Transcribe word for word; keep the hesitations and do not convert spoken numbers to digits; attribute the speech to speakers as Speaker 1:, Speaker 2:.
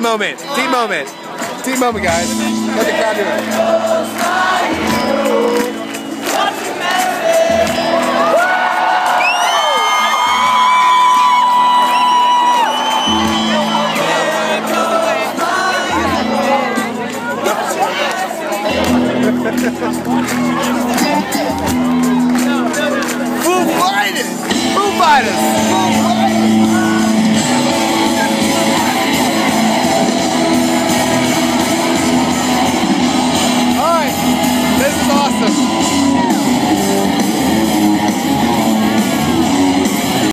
Speaker 1: moment. Team moment. Team moment, guys. Let the crowd do it. Foo Fighters! Foo Fighters! Foo Fighters!